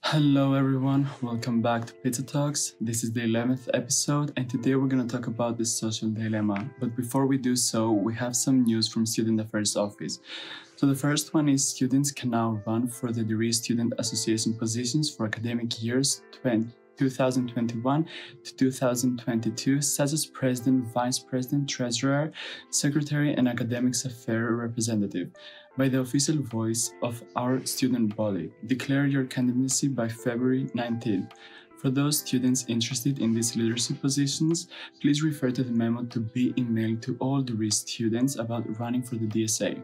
Hello everyone, welcome back to Pizza Talks. This is the 11th episode and today we're going to talk about the social dilemma. But before we do so, we have some news from Student Affairs Office. So the first one is students can now run for the Deree Student Association positions for academic years 2021 to 2022, such as President, Vice President, Treasurer, Secretary, and Academics Affairs Representative, by the official voice of our student body. Declare your candidacy by February 19th. For those students interested in these leadership positions, please refer to the memo to be emailed to all Deree students about running for the DSA.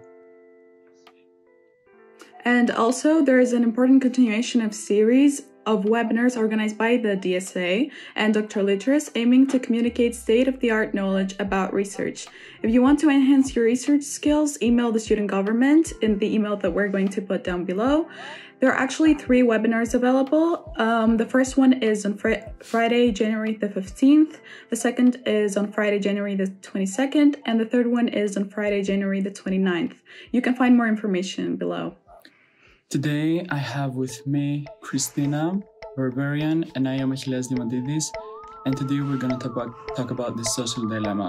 And also, there is an important continuation of series of webinars organized by the DSA and Dr. Litteris aiming to communicate state-of-the-art knowledge about research. If you want to enhance your research skills, email the student government in the email that we're going to put down below. There are actually 3 webinars available. The first one is on Friday, January the 15th. The second is on Friday, January the 22nd. And the third one is on Friday, January the 29th. You can find more information below. Today, I have with me Christina Berberian and I am Achilleas Diamantidis, and today we're going to talk about the social dilemma.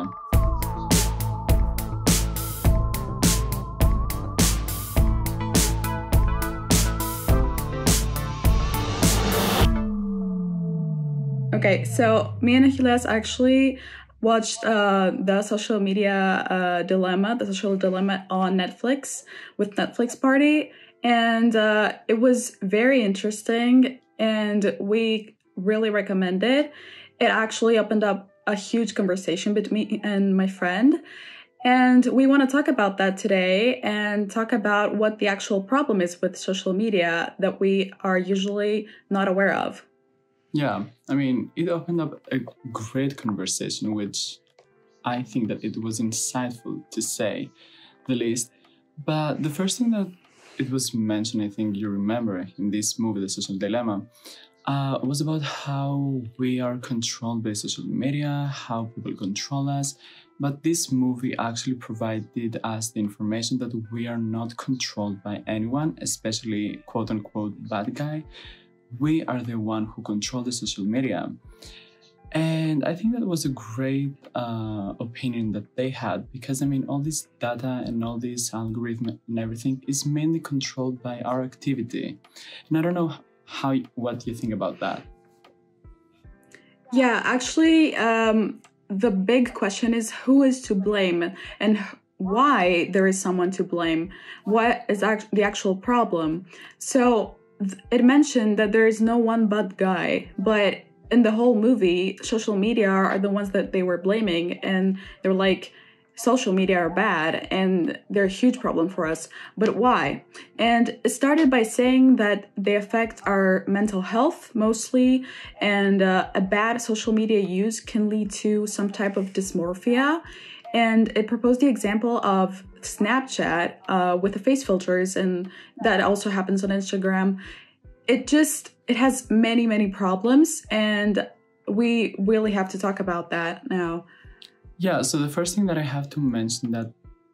Okay, so me and Achilleas actually watched the social media dilemma, the social dilemma on Netflix with Netflix Party. And it was very interesting and we really recommend it. It actually opened up a huge conversation between me and my friend. And we want to talk about that today and talk about what the actual problem is with social media that we are usually not aware of. Yeah, I mean, it opened up a great conversation, which I think that it was insightful to say the least. But the first thing that it was mentioned, I think you remember in this movie, The Social Dilemma, was about how we are controlled by social media, how people control us. But this movie actually provided us the information that we are not controlled by anyone, especially quote-unquote bad guy. We are the one who control the social media. And I think that was a great opinion that they had, because I mean, all this data and all this algorithm and everything is mainly controlled by our activity. And I don't know what you think about that. Yeah, actually, the big question is who is to blame and why there is someone to blame. What is the actual problem? So it mentioned that there is no one bad guy, but in the whole movie, social media are the ones that they were blaming, and they're like, social media are bad and they're a huge problem for us. But why? And it started by saying that they affect our mental health mostly, and a bad social media use can lead to some type of dysmorphia. And it proposed the example of Snapchat with the face filters, and that also happens on Instagram. It has many problems, and we really have to talk about that now. Yeah, so the first thing that I have to mention that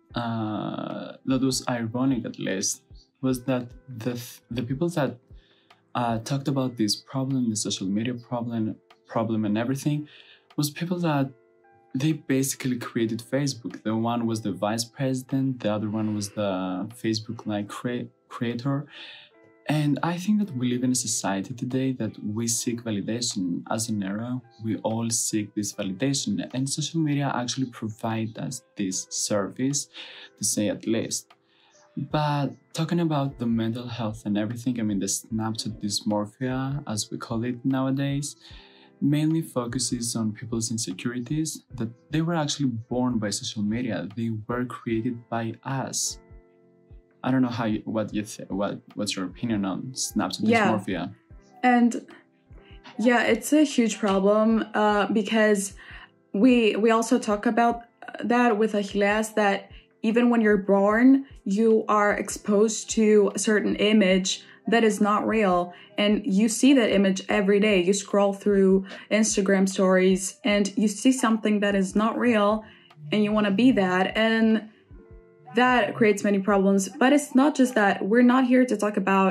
was ironic, at least, was that the people that talked about this problem, the social media problem and everything, was people that they basically created Facebook. The one was the vice president, the other one was the Facebook-like creator. And I think that we live in a society today that we seek validation. As an era, we all seek this validation, and social media actually provide us this service, to say at least. But talking about the mental health and everything, I mean, the Snapchat dysmorphia, as we call it nowadays, mainly focuses on people's insecurities, that they were actually born by social media. They were created by us. I don't know what's your opinion on Snapchat dysmorphia? And yeah, it's a huge problem because we also talk about that with Achilleas, that even when you're born, you are exposed to a certain image that is not real, and you see that image every day. You scroll through Instagram stories and you see something that is not real and you want to be that, and that creates many problems. But it's not just that. We're not here to talk about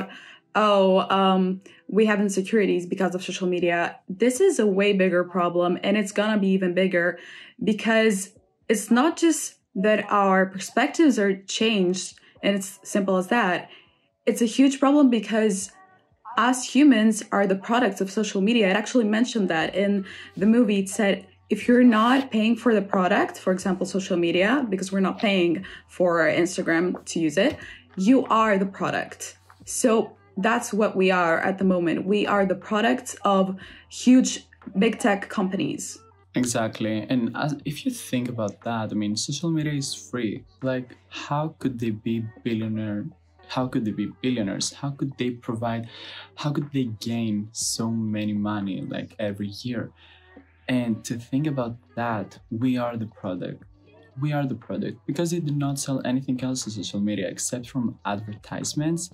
we have insecurities because of social media. This is a way bigger problem, and it's gonna be even bigger because it's not just that our perspectives are changed, and it's simple as that. It's a huge problem because us humans are the products of social media. It actually mentioned that in the movie. It said, if you're not paying for the product, for example, social media, because we're not paying for Instagram to use it, you are the product. So that's what we are at the moment. We are the products of huge big tech companies. Exactly. And if you think about that, I mean, social media is free. Like, how could they be billionaire? How could they be billionaires? How could they provide? How could they gain so many money like every year? And to think about that, we are the product. We are the product because they do not sell anything else on social media except from advertisements.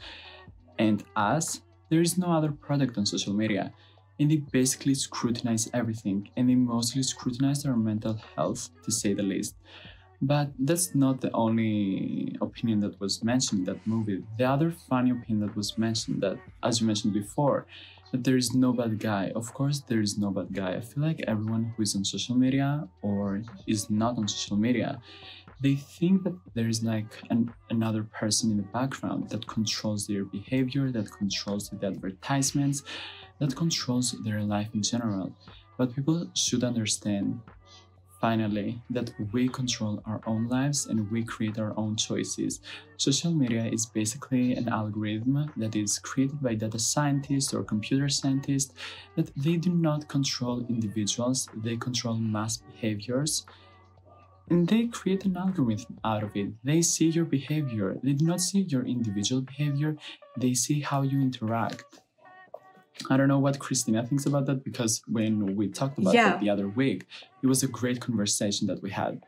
And us, there is no other product on social media. And they basically scrutinize everything, and they mostly scrutinize our mental health, to say the least. But that's not the only opinion that was mentioned in that movie. The other funny opinion that was mentioned, that, as you mentioned before, that there is no bad guy. Of course, there is no bad guy. I feel like everyone who is on social media or is not on social media, they think that there is like another person in the background that controls their behavior, that controls the advertisements, that controls their life in general. But people should understand, finally, that we control our own lives and we create our own choices. Social media is basically an algorithm that is created by data scientists or computer scientists, that they do not control individuals, they control mass behaviors. And they create an algorithm out of it. They see your behavior. They do not see your individual behavior. They see how you interact. I don't know what Christina thinks about that, because when we talked about that the other week, it was a great conversation that we had.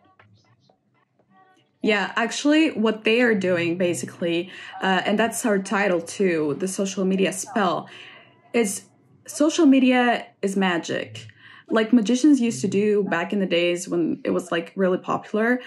Yeah, actually, what they are doing basically, and that's our title too, the social media spell, is social media is magic. Like magicians used to do back in the days when it was like really popular.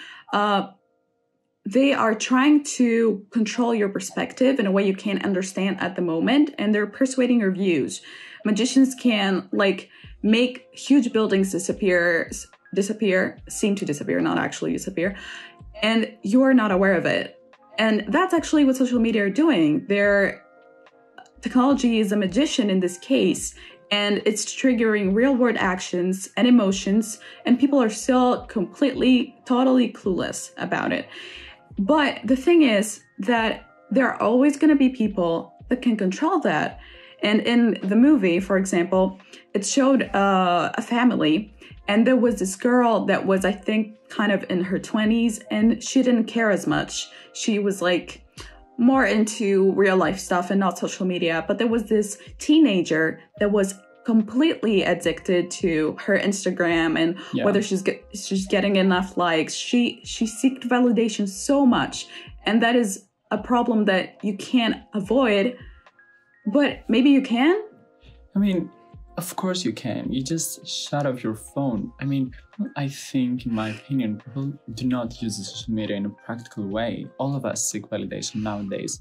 They are trying to control your perspective in a way you can't understand at the moment, and they're persuading your views. Magicians can like make huge buildings disappear, seem to disappear, not actually disappear, and you're not aware of it. And that's actually what social media are doing. Their technology is a magician in this case, and it's triggering real-world actions and emotions, and people are still completely, totally clueless about it. But the thing is that there are always going to be people that can control that. And in the movie, for example, it showed a family, and there was this girl that was, I think, kind of in her 20s, and she didn't care as much. She was like more into real life stuff and not social media. But there was this teenager that was completely addicted to her Instagram and whether she's getting enough likes. She seeked validation so much, and that is a problem that you can't avoid, but maybe you can. I mean, of course you can. You just shut off your phone. I mean, I think, in my opinion, people do not use social media in a practical way. All of us seek validation nowadays.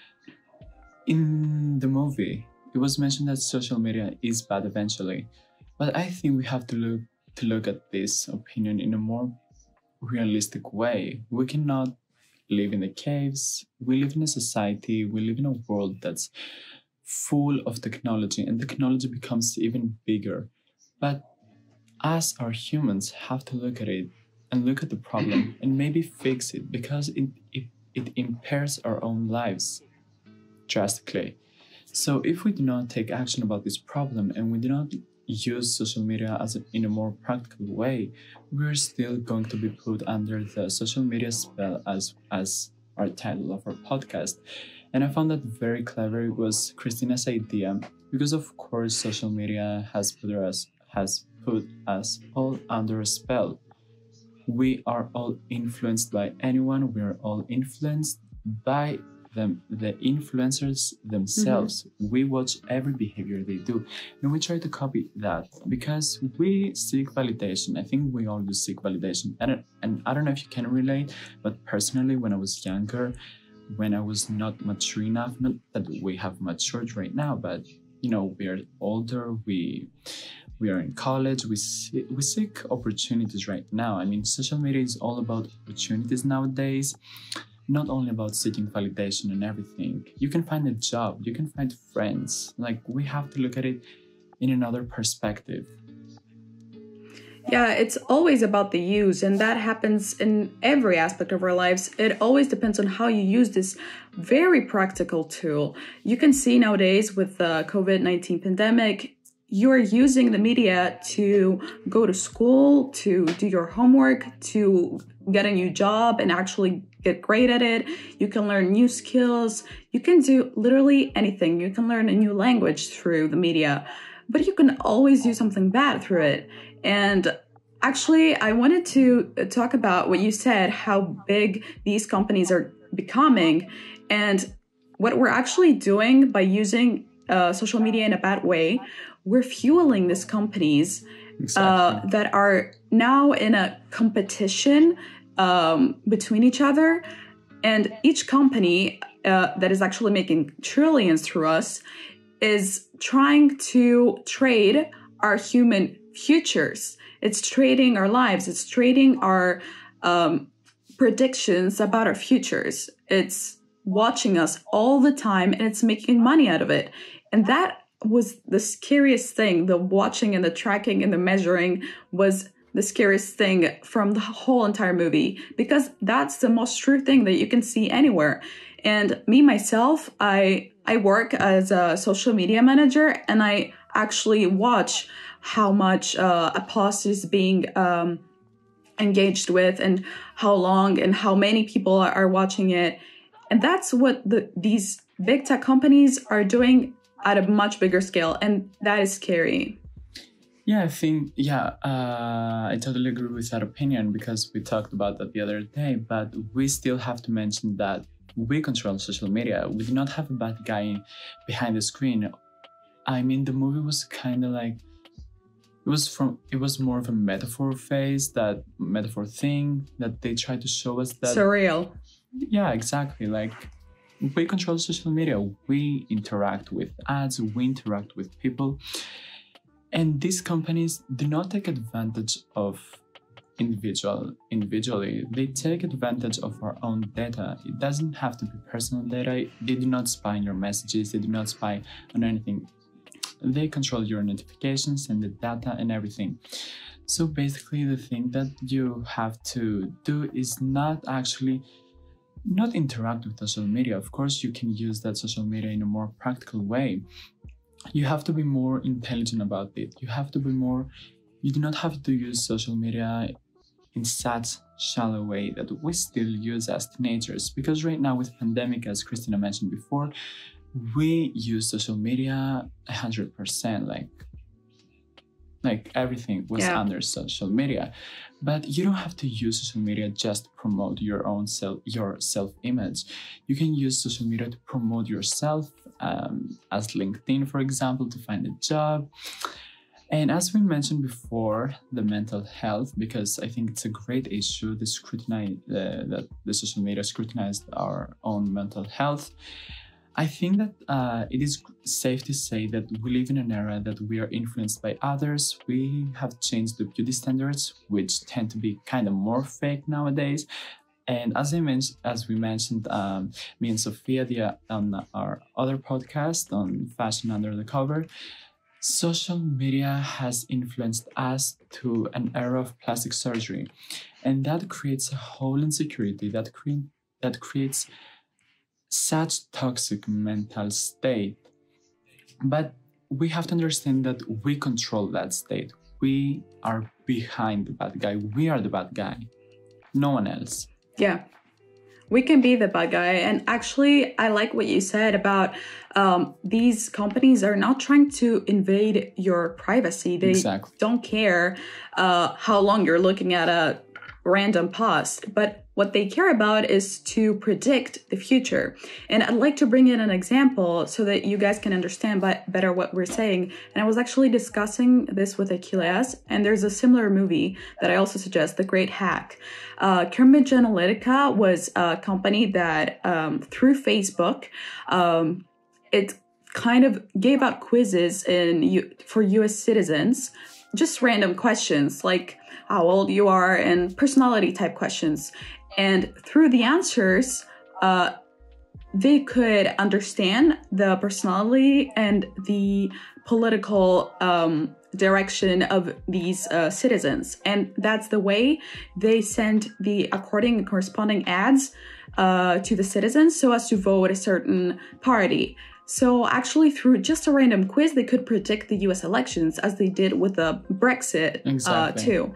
In the movie, it was mentioned that social media is bad eventually, but I think we have to look at this opinion in a more realistic way. We cannot live in the caves. We live in a society, we live in a world that's full of technology, and technology becomes even bigger. But us, our humans, have to look at it and look at the problem and maybe fix it, because it impairs our own lives drastically. So if we do not take action about this problem and we do not use social media in a more practical way, we're still going to be put under the social media spell, as our title of our podcast. And I found that very clever. It was Christina's idea, because of course social media has put us all under a spell. We are all influenced by anyone. We are all influenced by the influencers themselves. We watch every behavior they do, and we try to copy that because we seek validation. I think we all do seek validation, and I don't know if you can relate, but personally, when I was younger, when I was not mature enough. Not that we have matured right now, but we are older. We are in college. We seek opportunities right now. I mean, social media is all about opportunities nowadays. Not only about seeking validation and everything. You can find a job. You can find friends. Like, we have to look at it in another perspective. Yeah, it's always about the use, and that happens in every aspect of our lives. It always depends on how you use this very practical tool. You can see nowadays with the COVID-19 pandemic, you're using the media to go to school, to do your homework, to get a new job and actually get great at it. You can learn new skills. You can do literally anything. You can learn a new language through the media, but you can always do something bad through it. And actually, I wanted to talk about what you said, how big these companies are becoming, and what we're actually doing by using social media in a bad way. We're fueling these companies that are now in a competition between each other. And each company that is actually making trillions through us is trying to trade our human futures. It's trading our lives. It's trading our predictions about our futures. It's watching us all the time, and it's making money out of it. And that was the scariest thing. The watching and the tracking and the measuring was the scariest thing from the whole entire movie, because that's the most true thing that you can see anywhere. And me, myself, I work as a social media manager, and I actually watch how much a post is being engaged with, and how long and how many people are watching it. And that's what these big tech companies are doing at a much bigger scale, and that is scary. Yeah, I think, I totally agree with that opinion, because we talked about that the other day, but we still have to mention that we control social media. We do not have a bad guy behind the screen. I mean, the movie was kind of like, it was more of a metaphor thing that they tried to show us that. Surreal. Yeah, exactly. Like, we control social media. We interact with ads, we interact with people. And these companies do not take advantage of individually. They take advantage of our own data. It doesn't have to be personal data. They do not spy on your messages. They do not spy on anything. They control your notifications and the data and everything. So basically, the thing that you have to do is not interact with social media. Of course, you can use that social media in a more practical way. You have to be more intelligent about it. You do not have to use social media in such shallow way that we still use as teenagers. Because right now with pandemic, as Christina mentioned before, we use social media 100%, like everything was under social media. But you don't have to use social media just to promote your self-image. You can use social media to promote yourself, as LinkedIn, for example, to find a job. And as we mentioned before, the mental health, because I think it's a great issue, that the social media scrutinized our own mental health. I think that it is safe to say that we live in an era that we are influenced by others. We have changed the beauty standards, which tend to be kind of more fake nowadays. And as we mentioned, me and Sophia on our other podcast on Fashion Under the Cover, social media has influenced us to an era of plastic surgery. And that creates a whole insecurity, that creates such toxic mental state. But we have to understand that we control that state. We are behind the bad guy. We are the bad guy, no one else. Yeah, we can be the bad guy. And actually, I like what you said about these companies are not trying to invade your privacy. They don't care how long you're looking at a random post. But what they care about is to predict the future. And I'd like to bring in an example so that you guys can understand better what we're saying. And I was actually discussing this with Achilleas, and there's a similar movie that I also suggest, The Great Hack. Cambridge Analytica was a company that through Facebook, it kind of gave out quizzes for US citizens, just random questions like how old you are and personality type questions. And through the answers, they could understand the personality and the political direction of these citizens. And that's the way they send the according and corresponding ads to the citizens so as to vote a certain party. So actually, through just a random quiz, they could predict the US elections, as they did with the Brexit too.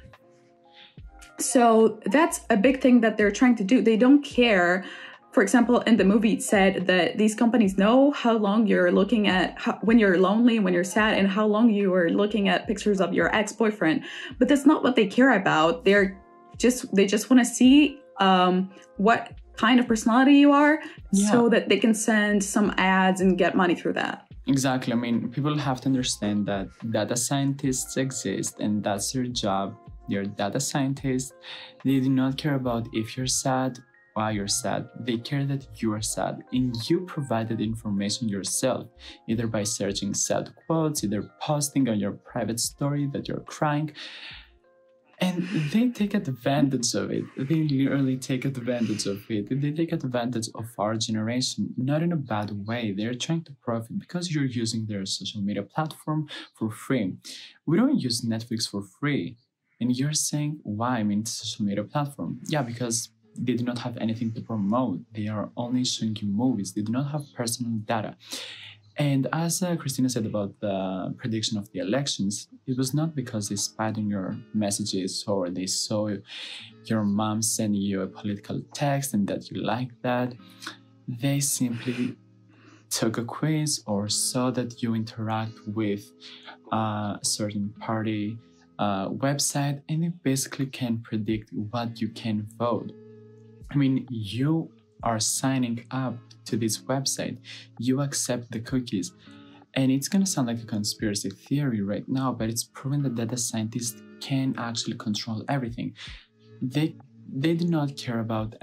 So that's a big thing that they're trying to do. They don't care. For example, in the movie, it said that these companies know how long you're looking at, when you're lonely, when you're sad, and how long you are looking at pictures of your ex-boyfriend. But that's not what they care about. They just want to see what kind of personality you are, so that they can send some ads and get money through that. Exactly. I mean, people have to understand that data scientists exist, and that's their job. They're data scientists. They do not care about if you're sad, why you're sad. They care that you are sad, and you provided information yourself, either by searching sad quotes, either posting on your private story that you're crying. And they take advantage of it. They literally take advantage of it. They take advantage of our generation, not in a bad way. They're trying to profit because you're using their social media platform for free. We don't use Netflix for free. And you're saying, why? I mean, it's a social media platform. Yeah, because they do not have anything to promote. They are only showing you movies. They do not have personal data. And as Christina said about the prediction of the elections, it was not because they spied on your messages or they saw your mom sending you a political text and that you liked that. They simply took a quiz or saw that you interact with a certain party website, and they basically can predict what you can vote. I mean, you are signing up to this website, you accept the cookies. And it's going to sound like a conspiracy theory right now, but it's proven that data scientists can actually control everything. They do not care about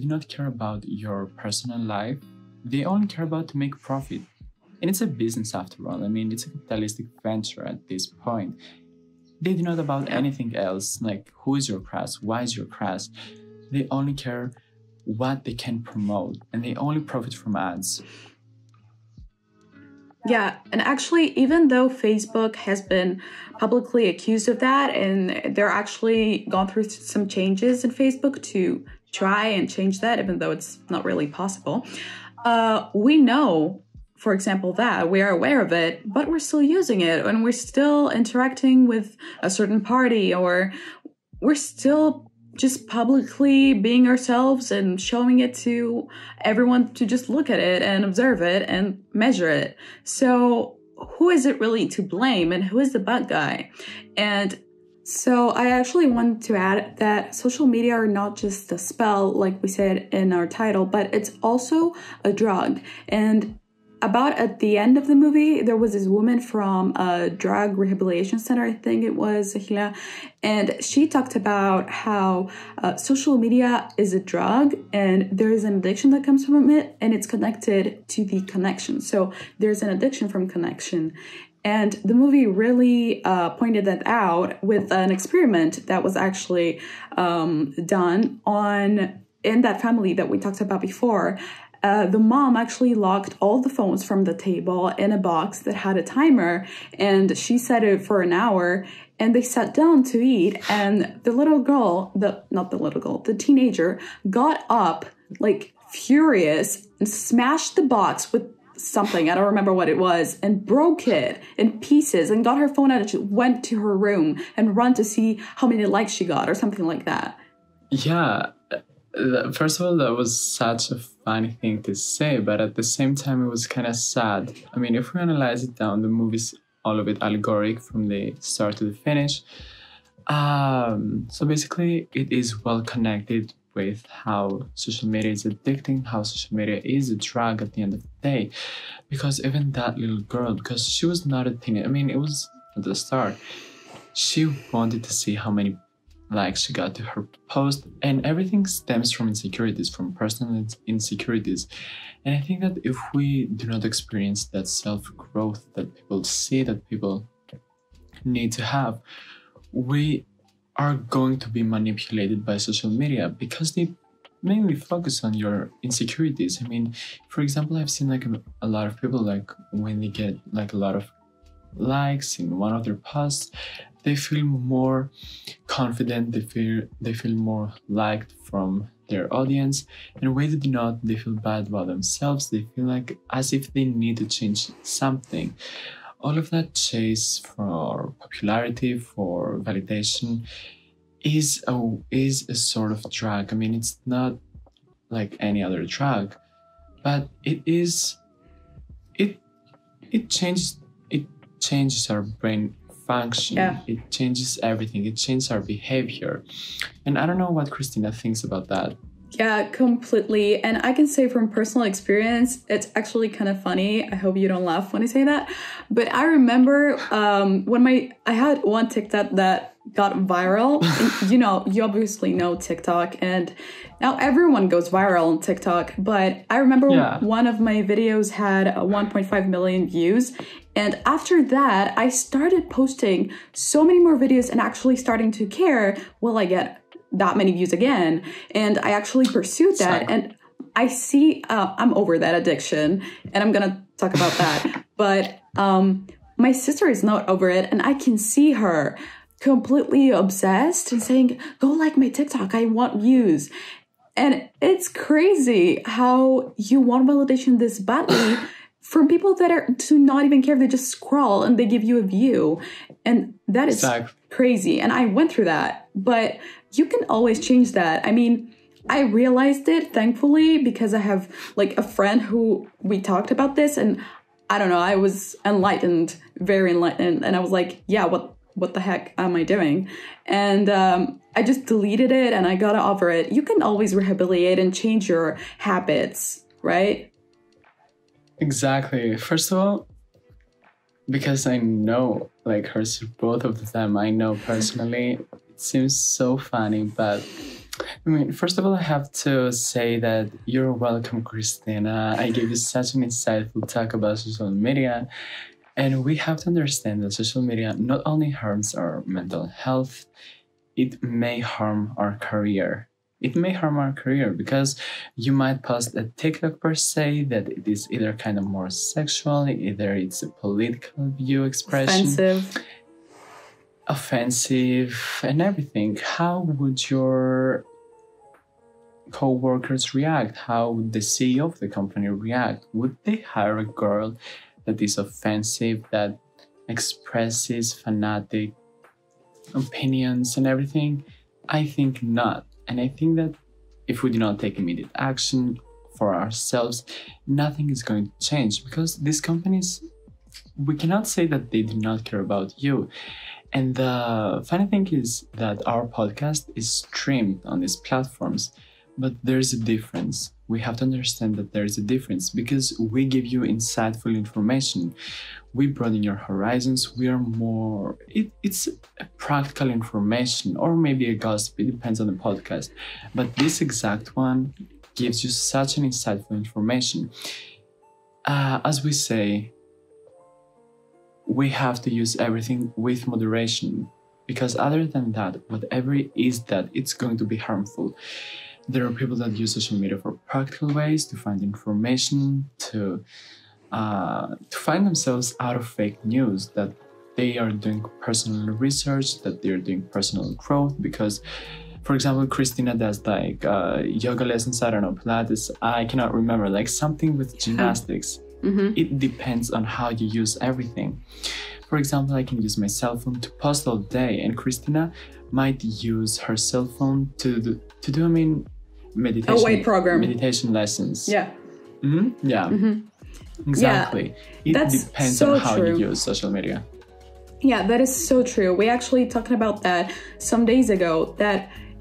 your personal life. They only care about to make profit. And it's a business after all. I mean, it's a capitalistic venture at this point. They do not about anything else, like who is your crush, why is your crush. They only care what they can promote, and they only profit from ads. Yeah, and actually, even though Facebook has been publicly accused of that, and they're actually gone through some changes in Facebook to try and change that, even though it's not really possible, we know, for example, that we are aware of it, but we're still using it, and we're still interacting with a certain party, or we're still just publicly being ourselves and showing it to everyone to just look at it and observe it and measure it. So who is it really to blame, and who is the bad guy? And so I actually want to add that social media are not just a spell, like we said in our title, but it's also a drug. And about at the end of the movie, there was this woman from a drug rehabilitation center, I think it was, Achilleas, and she talked about how social media is a drug and there is an addiction that comes from it, and it's connected to the connection. So there's an addiction from connection. And the movie really pointed that out with an experiment that was actually done in that family that we talked about before. The mom actually locked all the phones from the table in a box that had a timer, and she set it for an hour, and they sat down to eat, and the teenager got up like furious and smashed the box with something, I don't remember what it was, and broke it in pieces and got her phone out and she went to her room and run to see how many likes she got or something like that. Yeah. First of all, that was such a funny thing to say, but at the same time, it was kind of sad. I mean, if we analyze it down, the movie's all of it allegoric from the start to the finish. So basically, it is well connected with how social media is addicting, how social media is a drug at the end of the day. Because even that little girl, because she was not a teenager, I mean, it was at the start, she wanted to see how many likes she got to her post, and everything stems from insecurities, from personal insecurities. And I think that if we do not experience that self-growth that people see, that people need to have, we are going to be manipulated by social media because they mainly focus on your insecurities. I mean, for example, I've seen like a lot of people, like when they get like a lot of likes in one of their posts, they feel more confident, they feel more liked from their audience, and when they do not, they feel bad about themselves. They feel like as if they need to change something. All of that chase for popularity, for validation, is a sort of drug. I mean, it's not like any other drug, but it changes our brain function. Yeah. It changes everything. It changes our behavior. And I don't know what Christina thinks about that. Yeah, completely. And I can say from personal experience, it's actually kind of funny. I hope you don't laugh when I say that. But I remember when I had one TikTok that got viral. And, you obviously know TikTok, and now everyone goes viral on TikTok. But I remember one of my videos had 1.5 million views. And after that, I started posting so many more videos and actually starting to care, will I get that many views again? And I actually pursued that. And I see, I'm over that addiction, and I'm going to talk about that. But my sister is not over it, and I can see her completely obsessed and saying, go like my TikTok, I want views. And it's crazy how you want validation this badly from people that do not even care. They just scroll and they give you a view. And that is crazy. And I went through that. But you can always change that. I mean, I realized it, thankfully, because I have like a friend who we talked about this. And I don't know, I was enlightened, very enlightened. And I was like, yeah, what the heck am I doing? And I just deleted it and I got over it. You can always rehabilitate and change your habits, right? Exactly. First of all, because I know like both of them, I know personally, it seems so funny, but I mean, first of all, I have to say that you're welcome, Christina. I gave you such an insightful talk about social media. And we have to understand that social media not only harms our mental health, it may harm our career. It may harm our career because you might post a TikTok per se that it is either kind of more sexual, either it's a political view expression. Offensive and everything. How would your co-workers react? How would the CEO of the company react? Would they hire a girl that is offensive, that expresses fanatic opinions and everything? I think not. And I think that if we do not take immediate action for ourselves, nothing is going to change, because these companies, we cannot say that they do not care about you. And the funny thing is that our podcast is streamed on these platforms, but there's a difference. We have to understand that there's a difference because we give you insightful information. We broaden your horizons. We are more, it's a practical information, or maybe a gossip. It depends on the podcast. But this exact one gives you such an insightful information. As we say, we have to use everything with moderation, because other than that, whatever it is that it's going to be harmful. There are people that use social media for practical ways to find information, to find themselves out of fake news, that they are doing personal research, that they're doing personal growth. Because, for example, Christina does like yoga lessons, I don't know, Pilates, I cannot remember, like something with gymnastics. Mm-hmm. It depends on how you use everything. For example, I can use my cell phone to post all day, and Christina might use her cell phone to do meditation. A weight program. Meditation lessons. Yeah. Mm-hmm. Yeah. Mm-hmm. Exactly. Yeah, it depends on how you use social media. Yeah, that is so true. We actually talked about that some days ago, that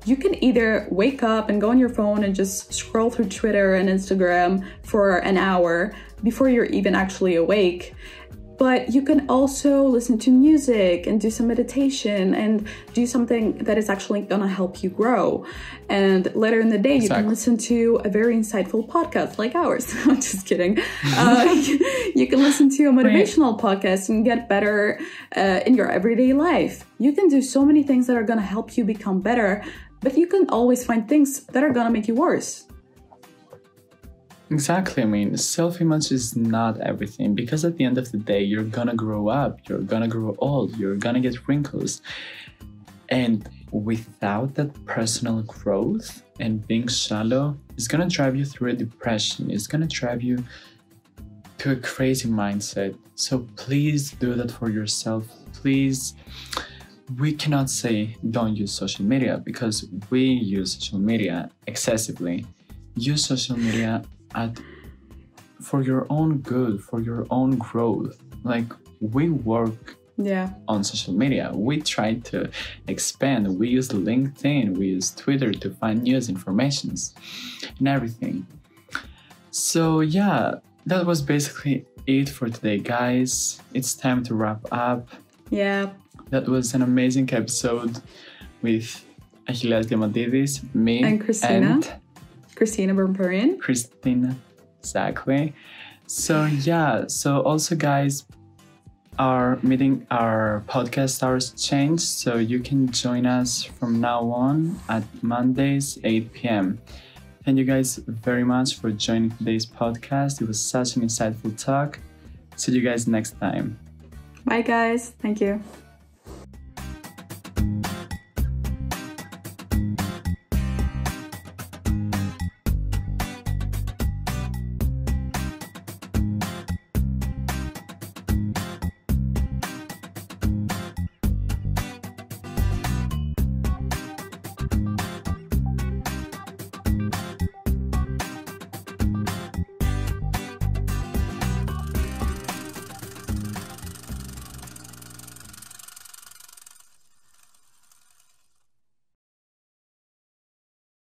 you can either wake up and go on your phone and just scroll through Twitter and Instagram for an hour before you're even actually awake. But you can also listen to music and do some meditation and do something that is actually gonna help you grow. And later in the day, you can listen to a very insightful podcast like ours. I'm just kidding. You can listen to a motivational podcast and get better in your everyday life. You can do so many things that are gonna help you become better, but you can always find things that are gonna make you worse. Exactly. I mean, self-image is not everything, because at the end of the day, you're gonna grow up, you're gonna grow old, you're gonna get wrinkles. And without that personal growth and being shallow, it's gonna drive you through a depression. It's gonna drive you to a crazy mindset. So please do that for yourself. Please. We cannot say don't use social media, because we use social media excessively. Use social media for your own good, for your own growth. Like, we work on social media. We try to expand. We use LinkedIn, we use Twitter to find news, informations, and everything. So yeah, that was basically it for today, guys. It's time to wrap up. Yeah. That was an amazing episode with Achilleas Diamantidis, me, and Christina Berberian. Christina, exactly. So yeah, so also guys, our podcast hours changed, so you can join us from now on at Mondays, 8 p.m. Thank you guys very much for joining today's podcast. It was such an insightful talk. See you guys next time. Bye guys. Thank you.